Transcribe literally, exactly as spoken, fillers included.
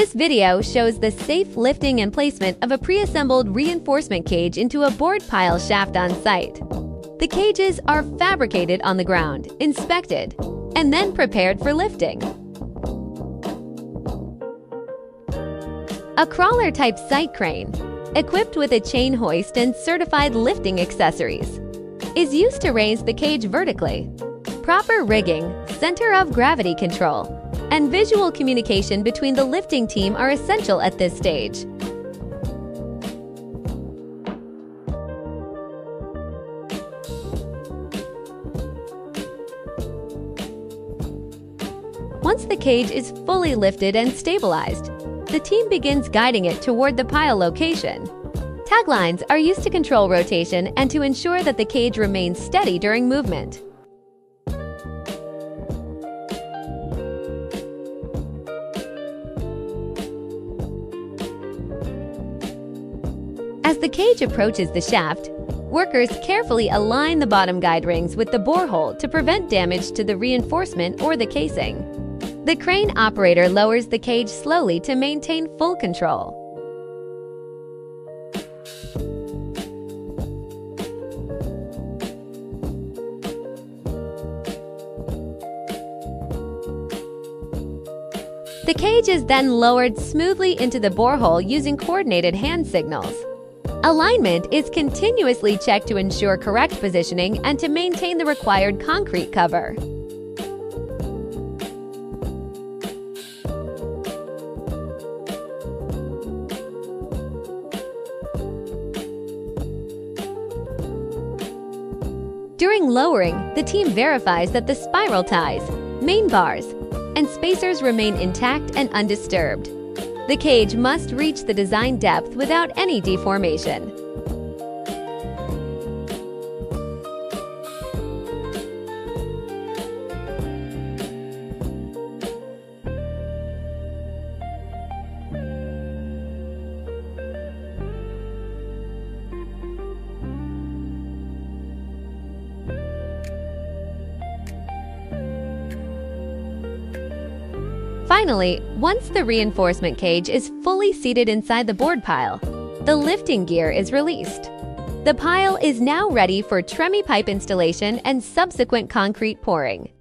This video shows the safe lifting and placement of a pre-assembled reinforcement cage into a board pile shaft on site. The cages are fabricated on the ground, inspected, and then prepared for lifting. A crawler-type site crane, equipped with a chain hoist and certified lifting accessories, is used to raise the cage vertically. Proper rigging, center of gravity control, and visual communication between the lifting team are essential at this stage. Once the cage is fully lifted and stabilized, the team begins guiding it toward the pile location. Taglines are used to control rotation and to ensure that the cage remains steady during movement. As the cage approaches the shaft, workers carefully align the bottom guide rings with the borehole to prevent damage to the reinforcement or the casing. The crane operator lowers the cage slowly to maintain full control. The cage is then lowered smoothly into the borehole using coordinated hand signals. Alignment is continuously checked to ensure correct positioning and to maintain the required concrete cover. During lowering, the team verifies that the spiral ties, main bars, and spacers remain intact and undisturbed. The cage must reach the design depth without any deformation. Finally, once the reinforcement cage is fully seated inside the board pile, the lifting gear is released. The pile is now ready for tremie pipe installation and subsequent concrete pouring.